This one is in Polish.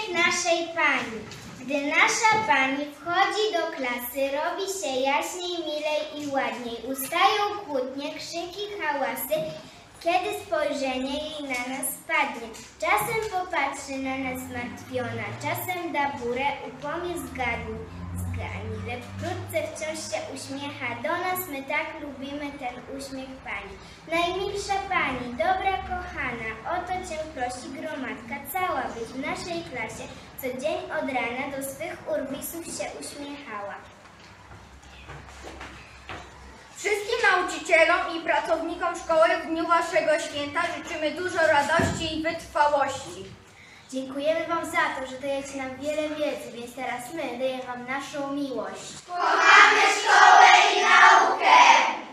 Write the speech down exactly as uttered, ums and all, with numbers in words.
naszej pani. Gdy nasza pani wchodzi do klasy, robi się jaśniej, milej i ładniej. Ustają kłótnie, krzyki, hałasy, kiedy spojrzenie jej na nas spadnie. Czasem popatrzy na nas zmartwiona, czasem da burę, upomie zgadni, zgani. Lecz wkrótce wciąż się uśmiecha do nas, my tak lubimy ten uśmiech pani. Najmilsza pani, dobra kochana, o to cię prosi gromadka cała, byś w naszej klasie co dzień od rana do swych urwisów się uśmiechała. Wszystkim nauczycielom i pracownikom szkoły w dniu waszego święta życzymy dużo radości i wytrwałości. Dziękujemy wam za to, że dajecie nam wiele wiedzy, więc teraz my dajemy wam naszą miłość. Kochamy szkołę i naukę!